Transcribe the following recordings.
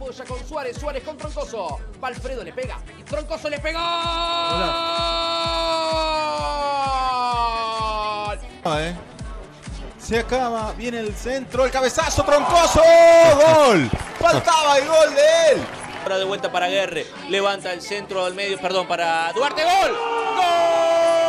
apoya con Suárez. Suárez con Troncoso. Alfredo le pega. Troncoso le pegó. Se acaba, viene el centro, el cabezazo, Troncoso, gol. Faltaba el gol de él. Ahora de vuelta para Guerre, levanta el centro al medio, perdón, para Duarte, gol. ¡Gol!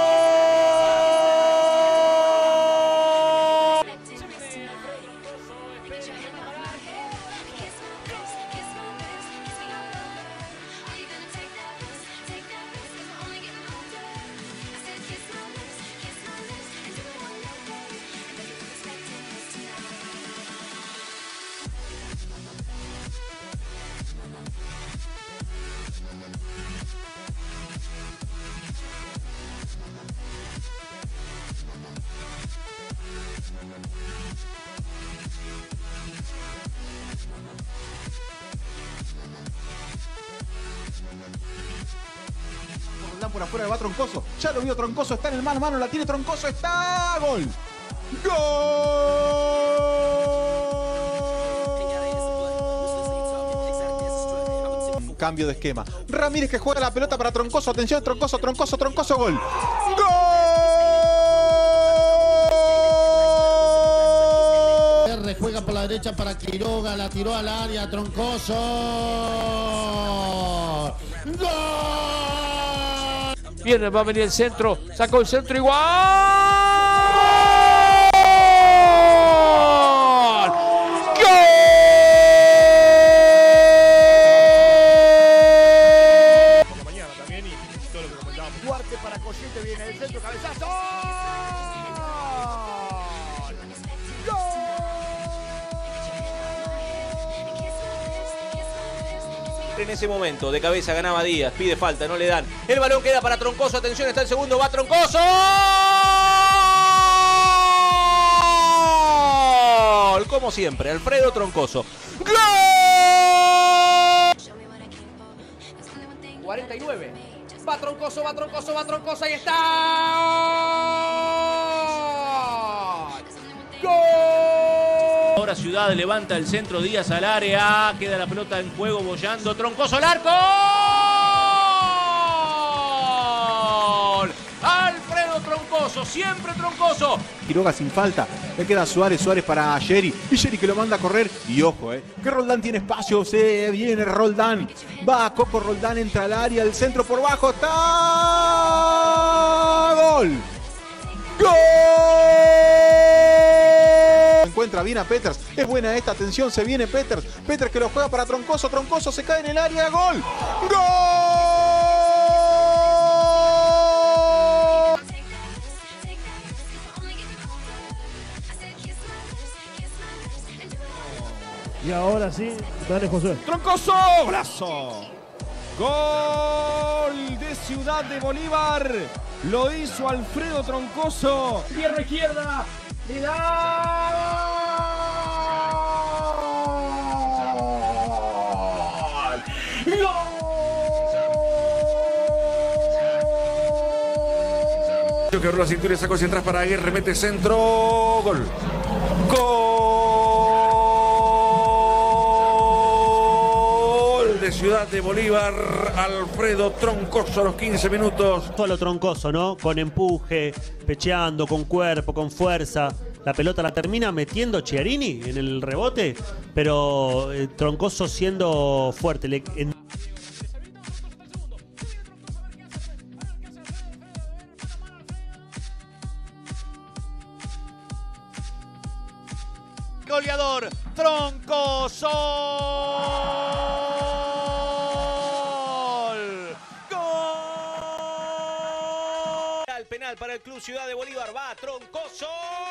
Por afuera va Troncoso, ya lo vio Troncoso, está en el mano a mano, la tiene Troncoso, está gol. ¡Gol! Cambio de esquema. Ramírez que juega la pelota para Troncoso, atención, Troncoso, Troncoso, Troncoso, gol. ¡Gol! Juega por la derecha para Quiroga, la tiró al área, Troncoso. ¡Gol! Viene, va a venir el centro, sacó el centro igual. ¡Gol! Por la mañana también y todo lo que comentábamos. Duarte para Collete, viene el centro, cabezazo. En ese momento, de cabeza ganaba Díaz, pide falta, no le dan. El balón queda para Troncoso, atención, está el segundo, va Troncoso. ¡Gol! Como siempre, Alfredo Troncoso. ¡Gol! 49. Va Troncoso, va Troncoso, va Troncoso, ahí está. ¡Gol! Ahora Ciudad levanta el centro, Díaz al área, queda la pelota en juego, bollando, Troncoso al arco. ¡Gol! Alfredo Troncoso, siempre Troncoso. Quiroga sin falta, le queda Suárez, Suárez para Yeri, y Yeri que lo manda a correr, y ojo, que Roldán tiene espacio, se viene Roldán, va Coco Roldán, entra al área, el centro por bajo, está gol. ¡Gol! Encuentra bien a Peters, es buena esta, atención, se viene Peters, Peters que lo juega para Troncoso, Troncoso se cae en el área, gol. ¡Gol! Y ahora sí, dale José. Troncoso, golazo. Gol de Ciudad de Bolívar. Lo hizo Alfredo Troncoso. Pierna izquierda. Le da. Que abrió la cintura y sacó hacia atrás para Aguirre, mete centro, gol. Gol de Ciudad de Bolívar, Alfredo Troncoso a los 15 minutos. Todo lo Troncoso, ¿no? Con empuje, pecheando, con cuerpo, con fuerza. La pelota la termina metiendo Chiarini en el rebote, pero Troncoso siendo fuerte. Goleador, Troncoso. Gol. Al penal para el Club Ciudad de Bolívar, va Troncoso.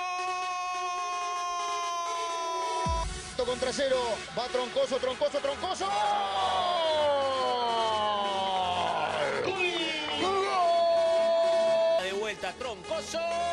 Contra cero, va Troncoso, Troncoso, Troncoso. De vuelta Troncoso.